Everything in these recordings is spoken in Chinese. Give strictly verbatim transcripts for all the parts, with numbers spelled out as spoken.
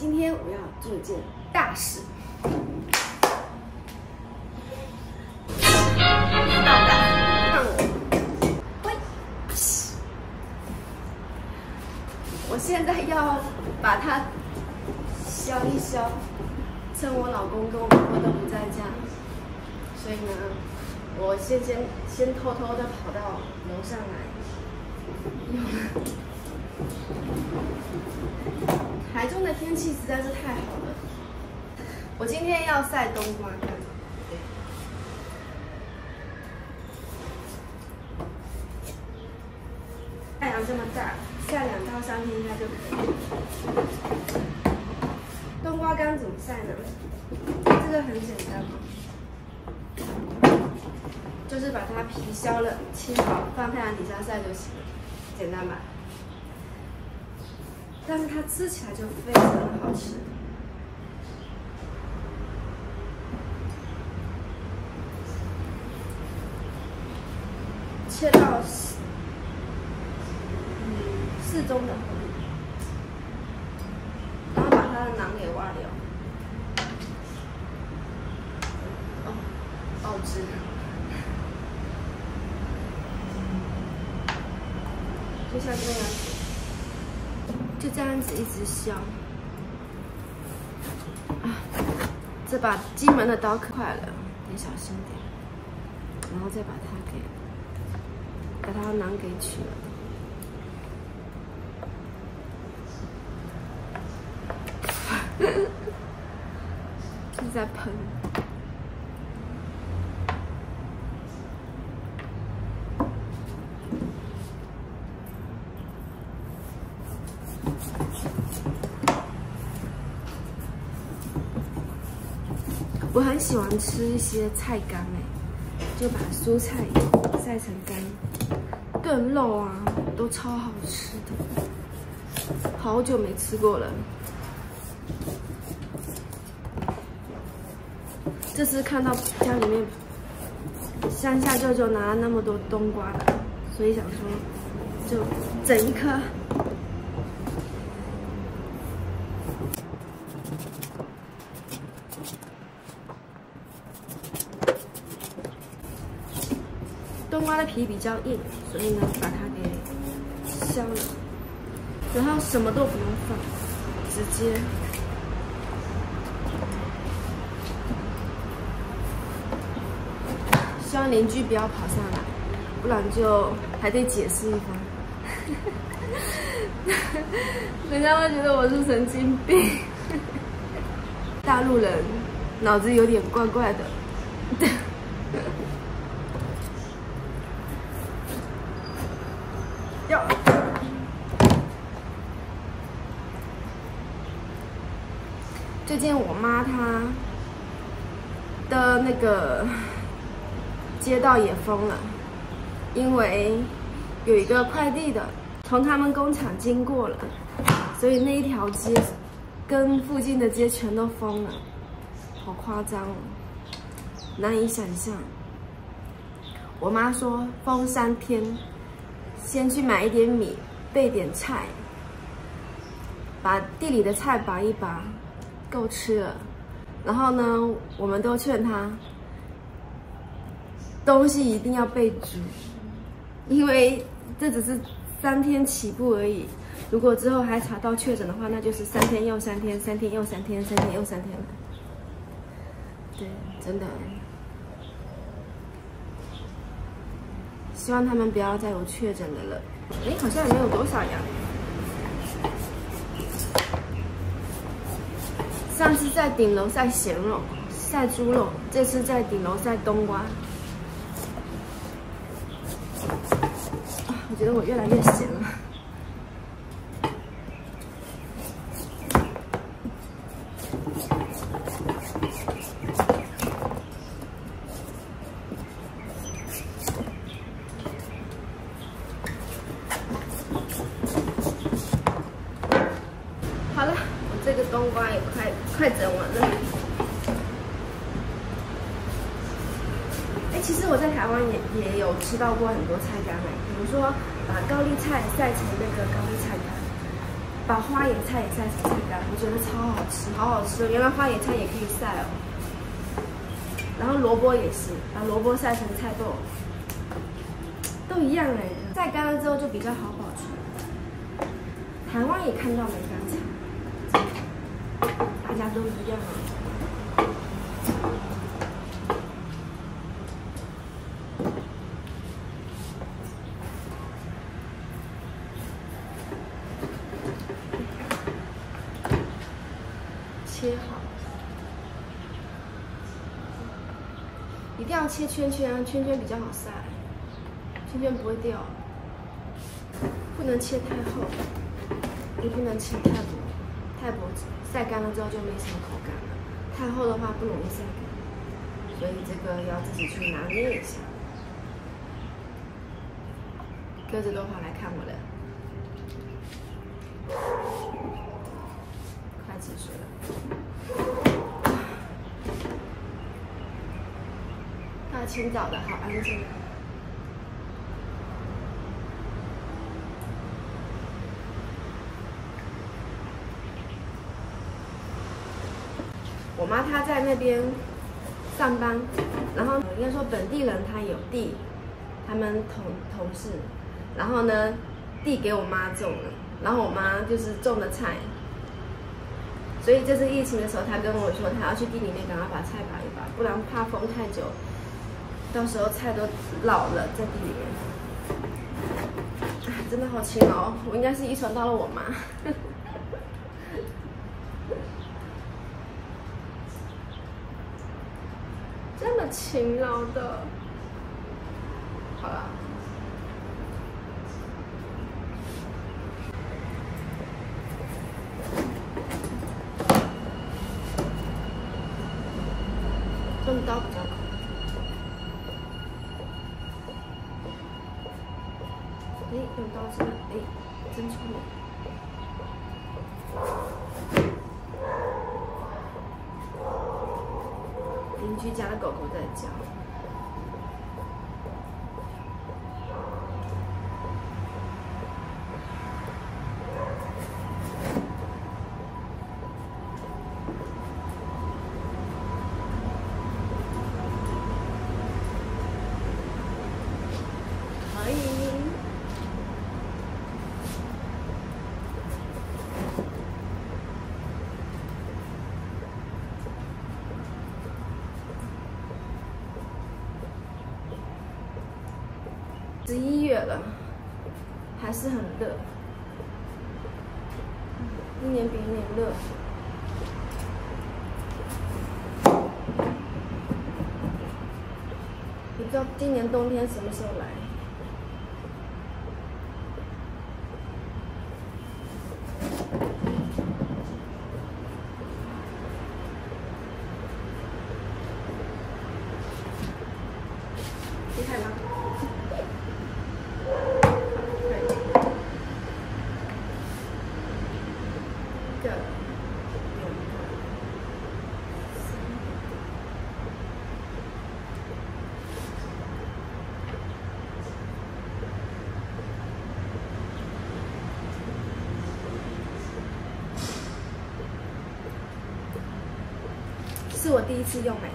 今天我要做一件大事。大大，看我，喂，我现在要把它削一削，趁我老公跟我婆婆都不在家，所以呢，我先先先偷偷的跑到楼上来。 台中的天气实在是太好了，我今天要晒冬瓜干。对，太阳这么大，晒两到三天应该就可以了。冬瓜干怎么晒呢？这个很简单嘛，就是把它皮削了，切好，放太阳底下晒就行了。 简单吧，但是它吃起来就非常的好吃。切到嗯适中的厚度，然后把它的囊给挖掉。哦，爆汁。 就像这样子，就这样子一直削啊！这把金门的刀快了，你小心点，然后再把它给把它囊给取了，是在喷。 我很喜欢吃一些菜干哎，就把蔬菜晒成干，炖肉啊都超好吃的，好久没吃过了。这次看到家里面乡下舅舅拿了那么多冬瓜来，所以想说就整一颗。 冬瓜的皮比较硬，所以呢，把它给削了，然后什么都不用放，直接希望邻居不要跑上来，不然就还得解释一番，人家会觉得我是神经病，大陆人脑子有点怪怪的。要最近我妈她的那个街道也封了，因为有一个快递的从他们工厂经过了，所以那一条街跟附近的街全都封了，好夸张哦，难以想象。我妈说封三天。 先去买一点米，备点菜，把地里的菜拔一拔，够吃了。然后呢，我们都劝他，东西一定要备足，因为这只是三天起步而已。如果之后还查到确诊的话，那就是三天又三天，三天又三天，三天又三天了。对，真的。 希望他们不要再有确诊的了。哎，好像也没有多少羊。上次在顶楼晒咸肉、晒猪肉，这次在顶楼晒冬瓜。啊，我觉得我越来越咸了。这个冬瓜也快快整完了。哎，其实我在台湾也也有吃到过很多菜干哎，比如说把高丽菜晒成那个高丽菜干， 把花野菜也晒成菜干，我觉得超好吃，好好吃！原来花野菜也可以晒哦。然后萝卜也是，把萝卜晒成菜豆，都一样哎。晒干了之后就比较好保存。台湾也看到梅干菜，大家都一样啊。切好，一定要切圈圈，圈圈比较好晒，圈圈不会掉。不能切太厚，也不能切太薄，太薄晒干了之后就没什么口感了。太厚的话不容易晒干，所以这个要自己去拿捏一下。跟着豆花来看我的。快结束了。大清早的好安静。我妈她在那边上班，然后应该说本地人她有地，他们同同事，然后呢地给我妈种了，然后我妈就是种的菜。所以这次疫情的时候，他跟我说，他要去地里面赶快把菜拔一拔，不然怕风太久，到时候菜都老了在地里面。哎，真的好勤劳，我应该是遗传到了我妈。这么勤劳的，好了。用刀比较快。哎，用刀子，哎，真聪明。邻居家的狗狗在叫。可以。十一月了，还是很热，一年比一年热。不知道今年冬天什么时候来。厉害吗？一个，两个，三个。是我第一次用哎，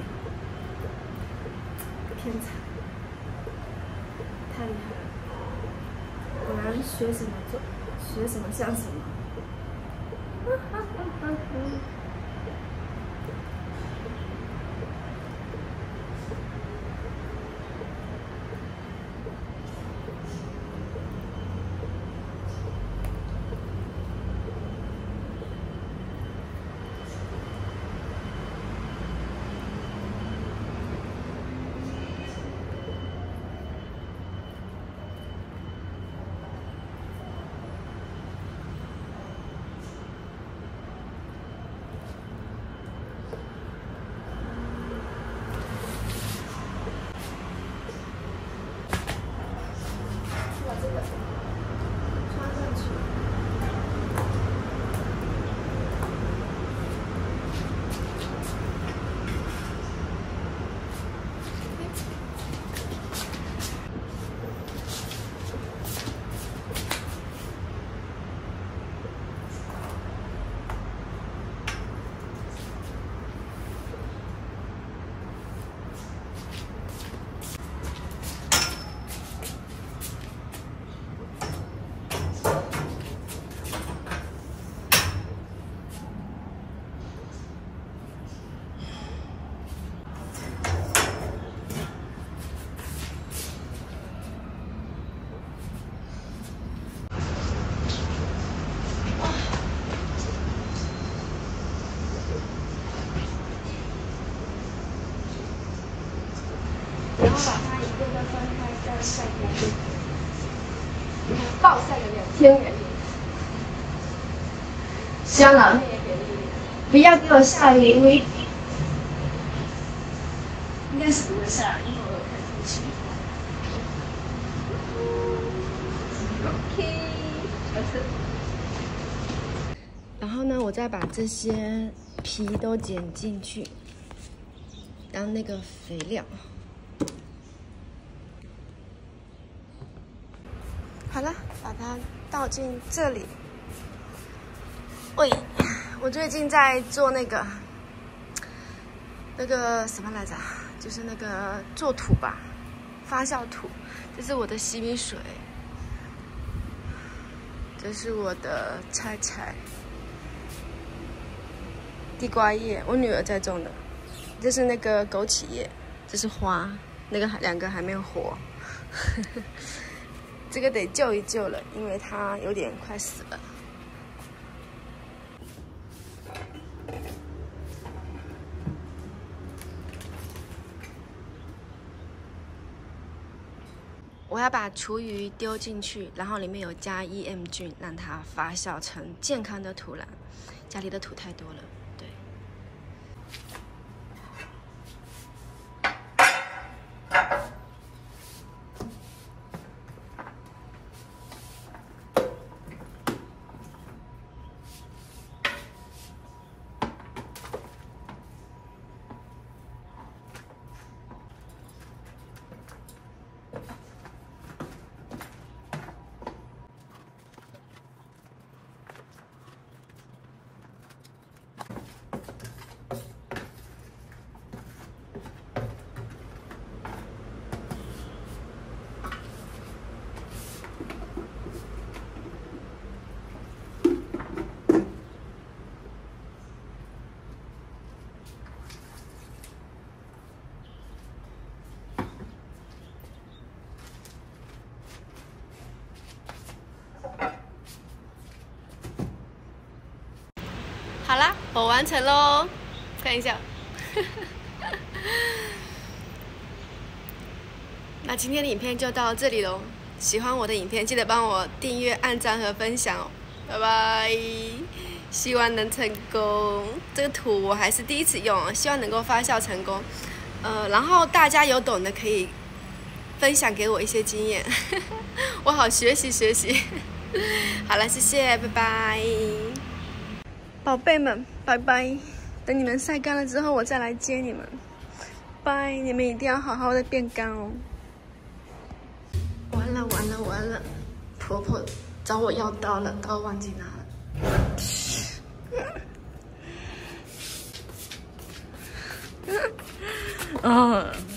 天才。太厉害了！果然学什么做，学什么像什么。 然后把它一个个分开再晒干，暴晒了两天而已。香了，不要给我下雨，微应该是不会下，因为我有开空气。OK， 然后呢，我再把这些皮都剪进去，当那个肥料。好了，把它倒进这里。喂，我最近在做那个那个什么来着，就是那个做土吧，发酵土。这是我的洗米水，这是我的菜菜，地瓜叶，我女儿在种的。这是那个枸杞叶，这是花，那个两个还没有活。这个得救一救了，因为它有点快死了。我要把厨余丢进去，然后里面有加 E M 菌，让它发酵成健康的土壤。家里的土太多了，对。好啦，我完成喽，看一下。那今天的影片就到这里喽。喜欢我的影片，记得帮我订阅、按赞和分享哦。拜拜，希望能成功。这个土我还是第一次用，希望能够发酵成功。呃，然后大家有懂的可以分享给我一些经验，我好学习学习。好了，谢谢，拜拜。宝贝们，拜拜！等你们晒干了之后，我再来接你们。拜，你们一定要好好的变干哦。完了完了完了，婆婆找我要刀了，刀忘记拿了。哦。